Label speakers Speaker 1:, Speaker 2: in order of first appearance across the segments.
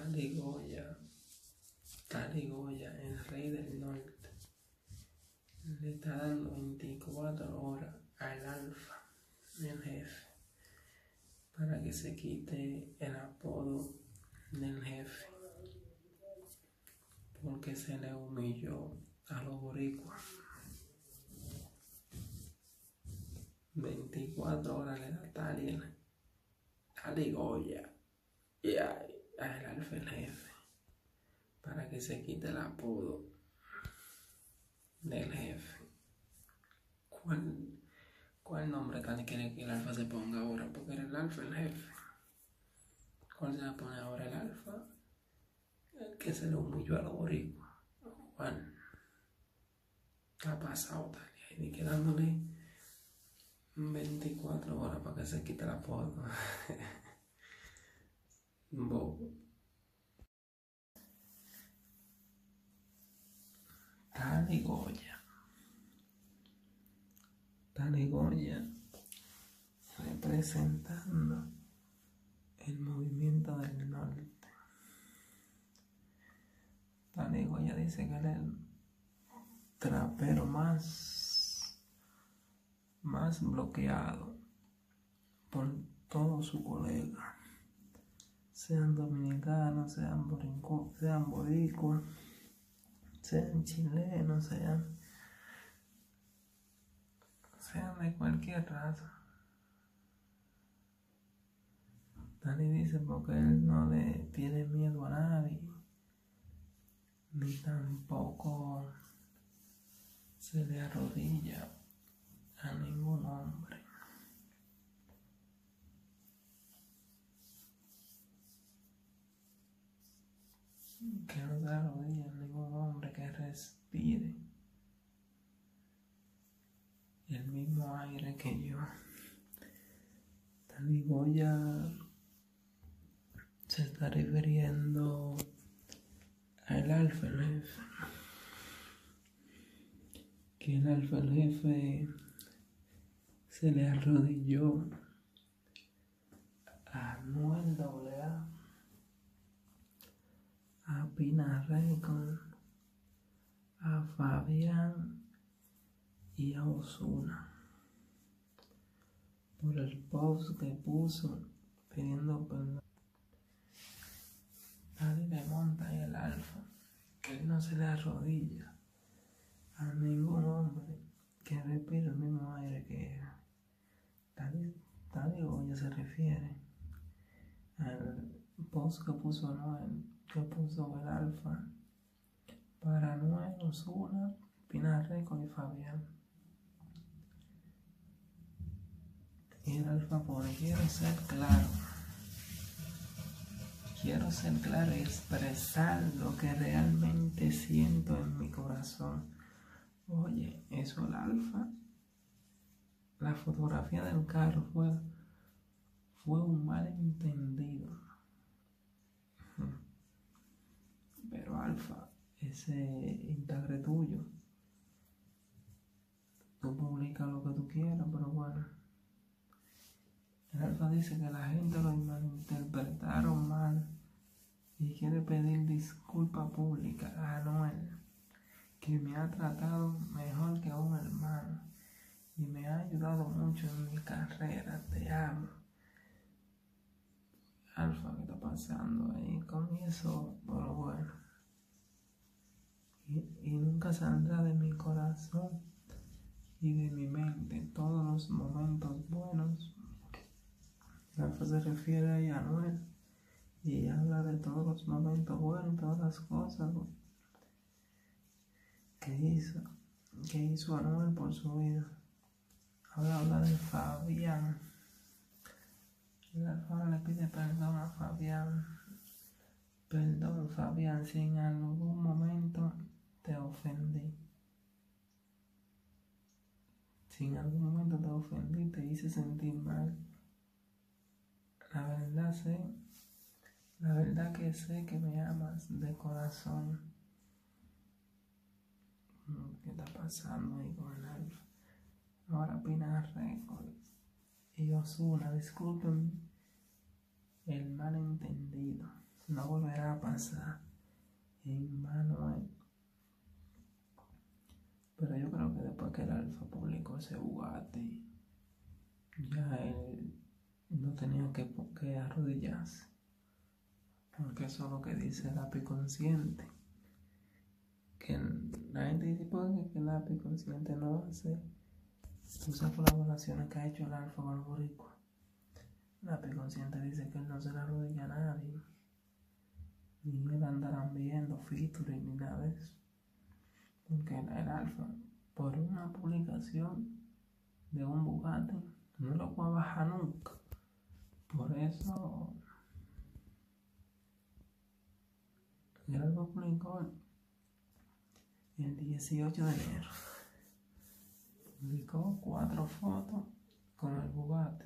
Speaker 1: Taligoya, el rey del norte, le está dando 24 horas al Alfa, el jefe, para que se quite el apodo del jefe, porque se le humilló a los boricuas. 24 horas le da Taligoya y al Alfa, el jefe, para que se quite el apodo del jefe. ¿Cuál nombre quiere que el Alfa se ponga ahora? Porque era el Alfa, el jefe. ¿Cuál se va a poner ahora el Alfa? El que se le humilló a los boricuas. ¿Cuál? ¿Qué ha pasado, Talia? Y quedándole 24 horas para que se quite el apodo. Bobo. Taligoya, representando el movimiento del norte. Taligoya dice que él es el trapero más bloqueado por todos sus colegas, sean dominicanos, sean boricuas, sean chilenos, sean de cualquier raza. Dani dice porque él no le tiene miedo a nadie, ni tampoco se le arrodilla a ningún hombre. Que no se arrodilla a ningún hombre que respire el mismo aire que yo. Taligoya se está refiriendo al Alfa, el jefe. Que el Alfa, el jefe, se le arrodilló a Anuel AA, a Pina Record, a Fabián y a Ozuna por el post que puso pidiendo perdón. Nadie le monta ahí el Alfa, que él no se le arrodilla a ningún hombre que respire el mismo aire que él. Taligoya se refiere al post que puso Anuel, que puso el Alfa para Anuel, Ozuna, Pina Record y Fabián. Y el Alfa pone: quiero ser claro y expresar lo que realmente siento en mi corazón. Oye, eso el Alfa, la fotografía del carro fue un malentendido. Pero Alfa, ese Instagram tuyo, tú publicas lo que tú quieras, pero bueno. El Alfa dice que la gente lo malinterpretaron mal y quiere pedir disculpa pública a Anuel, que me ha tratado mejor que a un hermano y me ha ayudado mucho en mi carrera. Te amo. Alfa, ¿qué está pasando ahí con eso? Pero bueno, y nunca saldrá de mi corazón y de mi mente todos los momentos buenos. Alfa se refiere ahí a Anuel y habla de todos los momentos buenos, todas las cosas que hizo Anuel por su vida. Ahora habla de Fabián. El Alfa le pide perdón a Fabián. Perdón, Fabián, si en algún momento te ofendí. Si en algún momento te ofendí, te hice sentir mal. La verdad que sé que me amas de corazón. ¿Qué está pasando ahí con el Alfa? Ahora Pina Record y Ozuna, disculpen el malentendido. no volverá a pasar en Manuel. Pero yo creo que después que el Alfa publicó ese Bugatti, ya él no tenía que arrodillarse, porque eso es lo que dice el API consciente. Que la gente dice que el API consciente no hace esas colaboraciones que ha hecho el Alfa con el Boricua. El API consciente dice que él no se le arrodilla a nadie, ni él andarán viendo featuring ni nada de eso, porque el Alfa, por una publicación de un Bugatti, no lo puede bajar nunca. Por eso el Alfa publicó el 18 de enero, publicó 4 fotos con el Bugatti.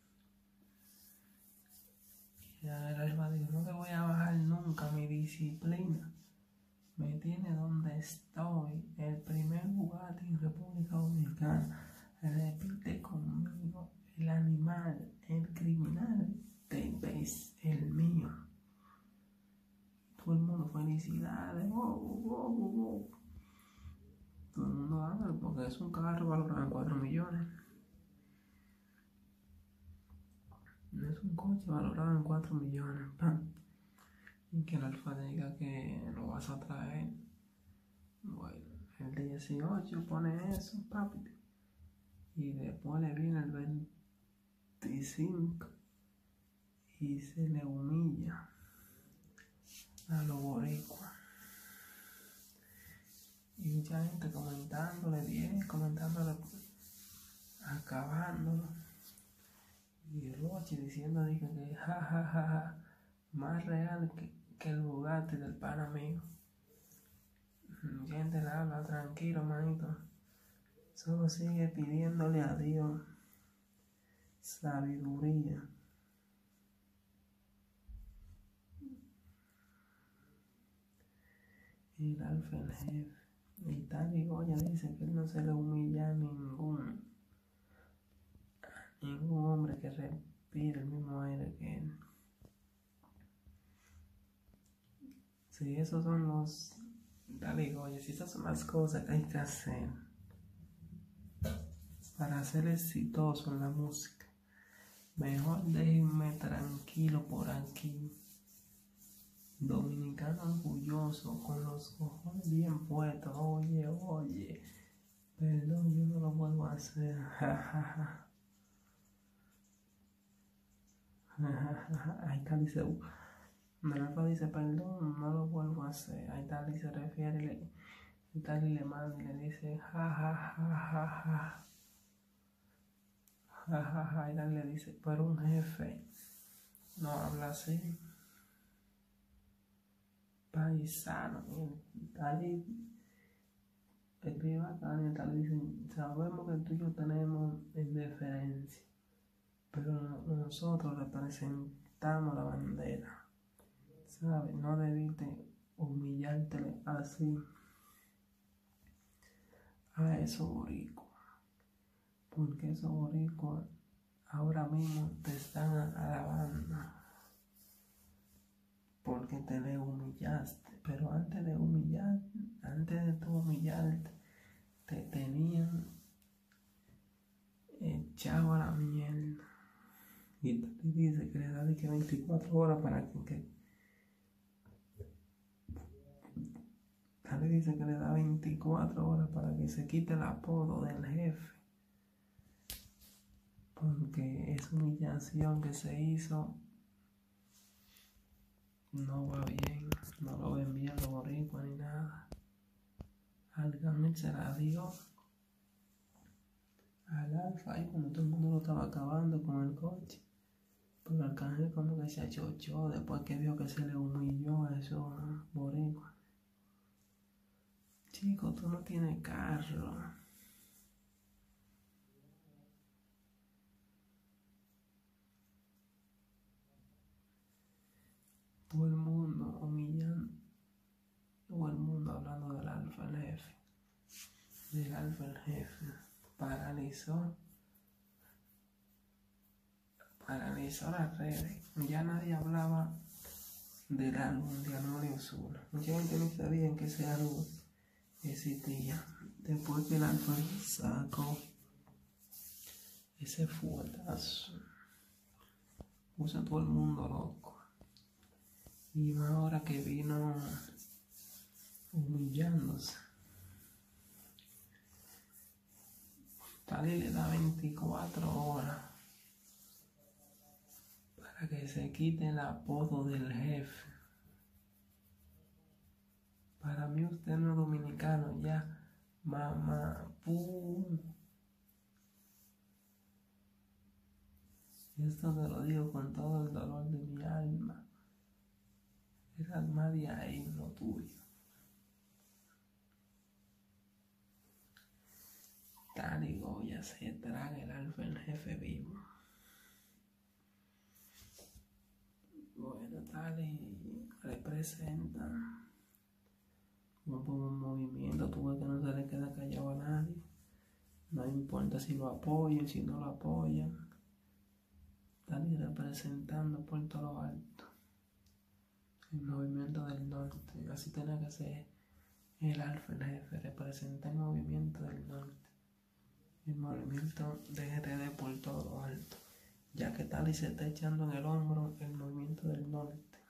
Speaker 1: Y el Alfa dijo: no le voy a bajar nunca mi disciplina, me tiene donde estoy, el primer Bugatti en República Dominicana. Repite conmigo: el animal, el criminal, es el mío. Todo el mundo, felicidades, todo el mundo dándole, porque es un carro valorado en 4 millones. No es un coche valorado en 4 millones, y que el Alfa diga que lo vas a traer. Bueno, el 18 pone eso, papi, y después le viene el 25 y se le humilla a los boricuas. Y mucha gente comentándole bien, comentándole, acabándolo. Y Rochi diciendo que ja, más real que el Bugatti del pana mío. Gente le habla: tranquilo, manito, solo sigue pidiéndole a Dios sabiduría. Y el Alfa, el jefe, y Tali Goya dice que él no se le humilla a ningún hombre que respire el mismo aire que él. Si esos son los Tali Goya, si esas son las cosas que hay que hacer para ser exitoso en la música, mejor déjenme tranquilo por aquí, dominicano orgulloso, con los cojones bien puestos. Oye, perdón, yo no lo vuelvo a hacer. Ahí Tali dice, el Alfa dice: perdón, no lo vuelvo a hacer. Ahí Tali se refiere, y Tali le manda y le dice ja. Y Tali le dice: pero un jefe no habla así, paisano. Y Tali escribe acá, y Tali dice: sabemos que tú y yo tenemos indiferencia, pero nosotros representamos la bandera, ¿sabes? No debiste humillarte así a esos boricuas, porque esos boricuas ahora mismo te están alabando porque te le humillaste. Pero antes de tu humillarte, te tenían echado a la mierda. Y Tali dice que le da 24 horas para que Tali dice que le da 24 horas para que se quite el apodo del jefe, porque esa humillación que se hizo no va bien, no lo ven bien los boricuas ni nada. Arcángel se la dio al Alfa y cuando todo el mundo lo estaba acabando con el coche, pero Arcángel como que se achochó después que vio que se le humilló a esos boricuas. Chico, tú no tienes carro. Todo el mundo humillando, todo el mundo hablando del Alfa, el jefe. Del Alfa, el jefe. Paralizó las redes. Ya nadie hablaba del álbum de Anuel y Ozuna. Mucha gente no sabía que ese álbum existía. Después que el Alfa sacó ese fuetazo, puso a todo el mundo loco. Y más ahora que vino humillándose. Tali le da 24 horas para que se quite el apodo del jefe. Para mí usted no es dominicano ya, mamá, pum. Y esto te lo digo con todo el dolor de mi alma. El alma de ahí, lo tuyo. Tali Goya se traga el Alfa el jefe vivo. Bueno, Tali representa un movimiento, tú ves que no se le queda callado a nadie. No importa si lo apoyan, si no lo apoyan. Tali representando por todo lo alto el movimiento del norte. Así tiene que ser el Alfa el jefe, representa el movimiento del norte. El movimiento de RD por todo lo alto, ya que Tali se está echando en el hombro el movimiento del norte.